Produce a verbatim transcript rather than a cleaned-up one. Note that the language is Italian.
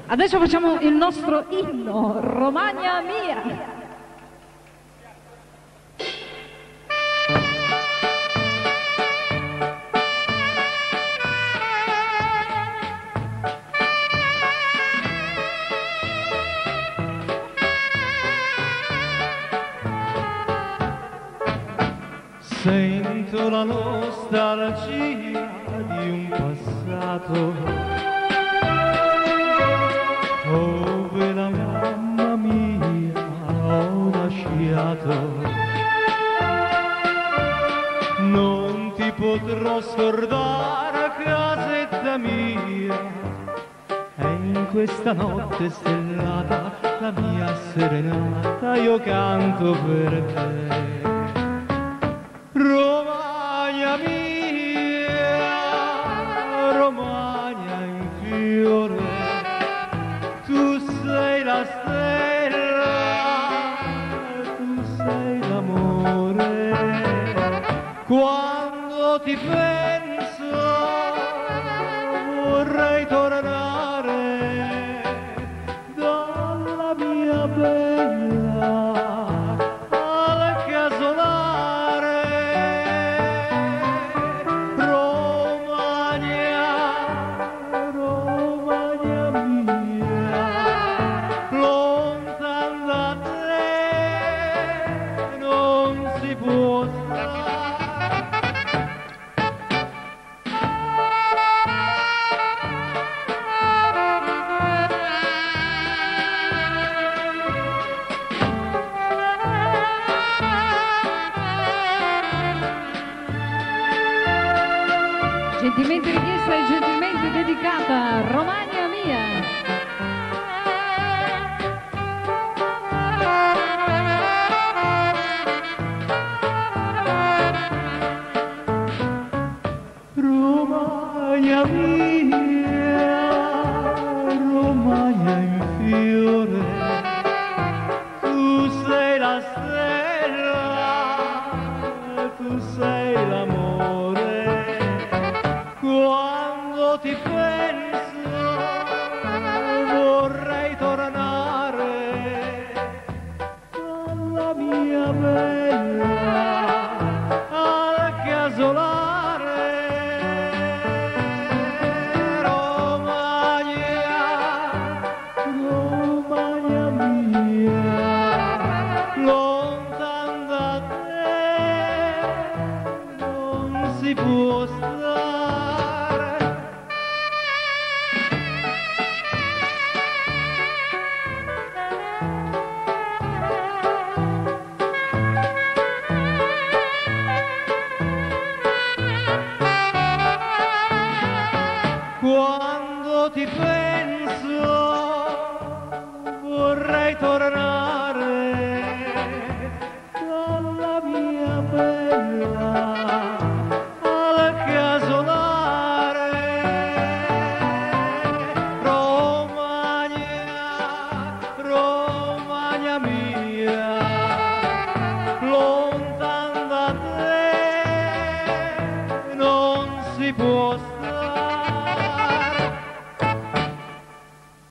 Adesso facciamo il nostro inno, Romagna mia. Sento la nostalgia di un passato dove la mamma mia ho lasciato. Non ti potrò scordare, casetta mia, e in questa notte stellata la mia serenata io canto per te. Romagna mia, Romagna in fiore, tu sei la stella, tu sei l'amore. Quando ti penso vorrei tornare dalla mia bella al casolare. Gentilmente richiesta e gentilmente dedicata, Romagna mia. Romagna mia, Romagna in fiore, tu sei la stella, tu sei l'amore. Quando ti penso vorrei tornare alla mia bella al casolare. Romagna, Romagna mia, lontan da te non si può stare. Quando ti